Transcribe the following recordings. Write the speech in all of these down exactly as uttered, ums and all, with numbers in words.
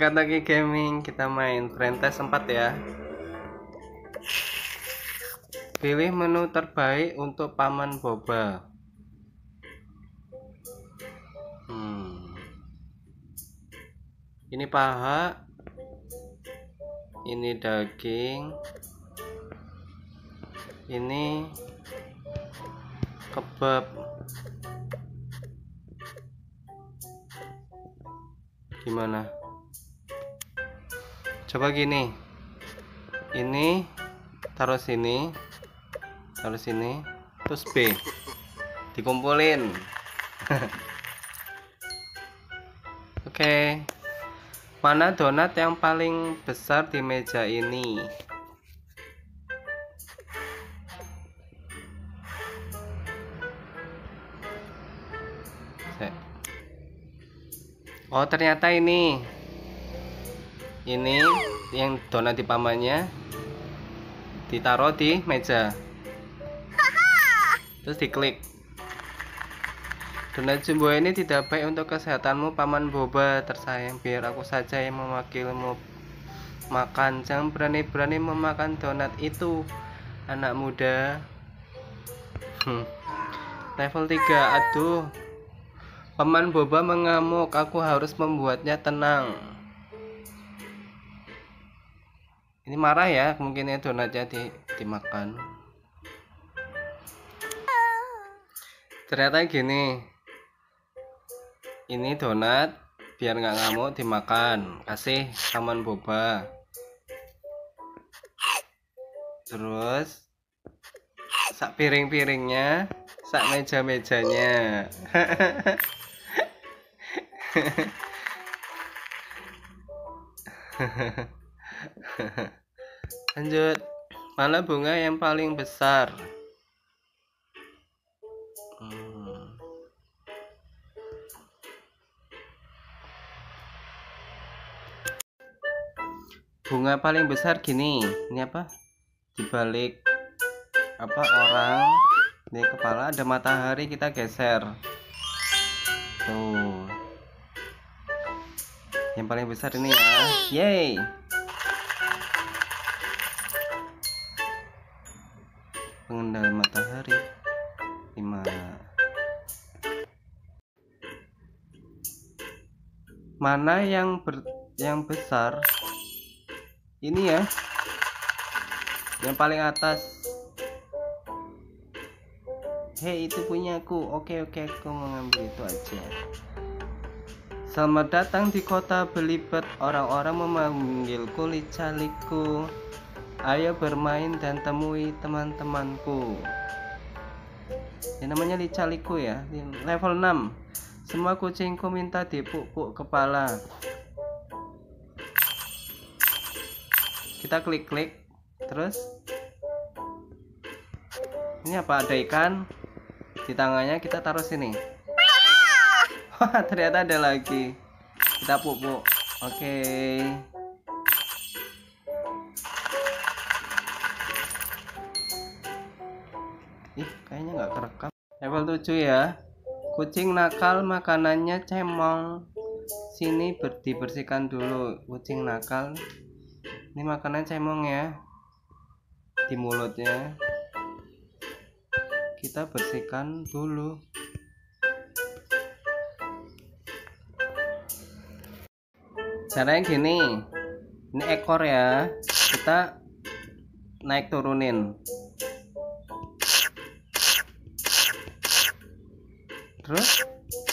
Teka-teki gaming, kita main Frentes empat ya. Pilih menu terbaik untuk paman boba. Hmm. Ini paha, ini daging, ini kebab. Gimana? Coba gini, ini taruh sini, taruh sini, terus B dikumpulin. Oke, mana donat yang paling besar di meja ini? Oh, ternyata ini ini yang donat di pamannya ditaruh di meja, terus diklik. Donat jumbo ini tidak baik untuk kesehatanmu paman boba tersayang. Biar aku saja yang mewakilmu makan. Jangan berani-berani memakan donat itu, anak muda. hmm. Level tiga. Aduh, paman boba mengamuk. Aku harus membuatnya tenang. Ini marah ya, kemungkinannya donatnya di, dimakan. Ternyata gini, ini donat biar nggak ngamuk dimakan, kasih paman boba. Terus sak piring-piringnya, sak meja-mejanya. Lanjut, mana bunga yang paling besar? Hmm. Bunga paling besar gini. Ini apa? Di balik apa orang? Ini kepala ada matahari, kita geser. Tuh. Yang paling besar ini ya. Yeay. Pengendali matahari lima. Mana yang ber, yang besar? Ini ya. Yang paling atas. Hei, itu punyaku. Oke oke, aku mengambil itu aja. Selamat datang di kota belibet. Orang-orang memanggilku Lica-liku. Ayo bermain dan temui teman-temanku. Ini namanya Lica-liku ya. Level enam. Semua kucingku minta dipuk-puk kepala. Kita klik-klik. Terus ini apa? Ada ikan di tangannya, kita taruh sini. Wah, ternyata ada lagi. Kita pupuk. Oke. Ih, kayaknya nggak kerekam. Level tujuh ya. Kucing nakal makanannya cemong. Sini ber dibersihkan dulu. Kucing nakal. Ini makanan cemong ya. Di mulutnya. Kita bersihkan dulu. Caranya gini, ini ekor ya, kita naik turunin, terus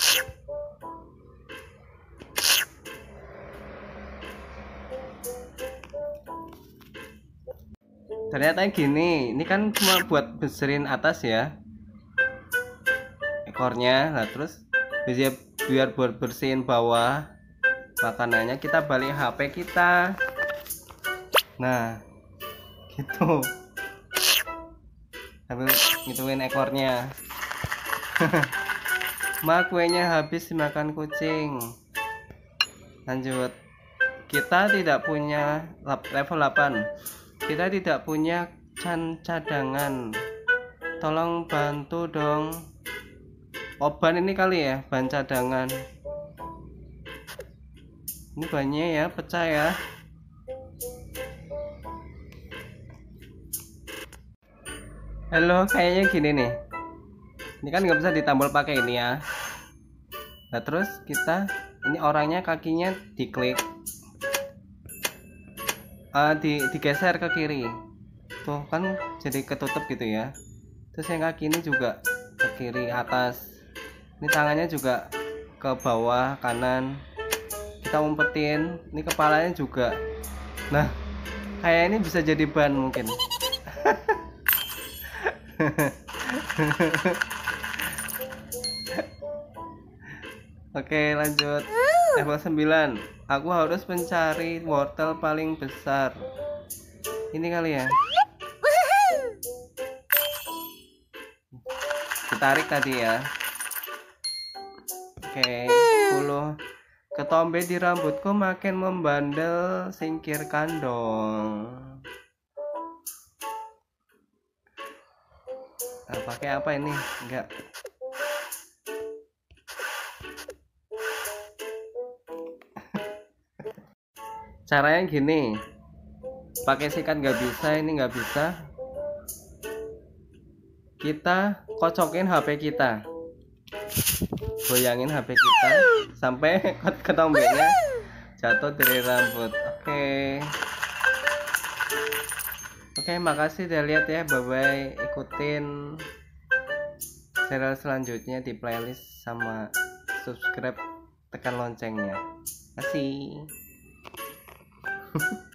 ternyata gini, ini kan cuma buat beserin atas ya ekornya. Nah terus biar biar buat bersihin bawah makanannya, kita balik H P kita. Nah gitu, sambil ngituin ekornya. Ma, kuenya habis dimakan kucing. Lanjut, kita tidak punya level delapan. Kita tidak punya can cadangan. Tolong bantu dong. Oh, ban ini kali ya, ban cadangan. Ini bannya ya, pecah ya. Halo, kayaknya gini nih. Ini kan nggak bisa ditambal pakai ini ya. Nah terus kita, ini orangnya kakinya diklik, uh, di, digeser ke kiri. Tuh kan jadi ketutup gitu ya. Terus yang kaki ini juga ke kiri atas. Ini tangannya juga ke bawah kanan. Kita umpetin. Ini kepalanya juga. Nah, kayak ini bisa jadi ban mungkin. Oke, lanjut. Level sembilan. Aku harus mencari wortel paling besar. Ini kali ya. Ditarik tadi ya. Oke, sepuluh. Ketombe di rambutku makin membandel, singkirkan dong. Nah, pakai apa ini? Enggak. Caranya gini. Pakai sikat nggak bisa, ini nggak bisa. Kita kocokin H P kita. Goyangin H P kita sampai ketombenya jatuh dari rambut. Oke. Oke, makasih udah lihat ya. Bye bye. Ikutin serial selanjutnya di playlist sama subscribe, tekan loncengnya. Kasih.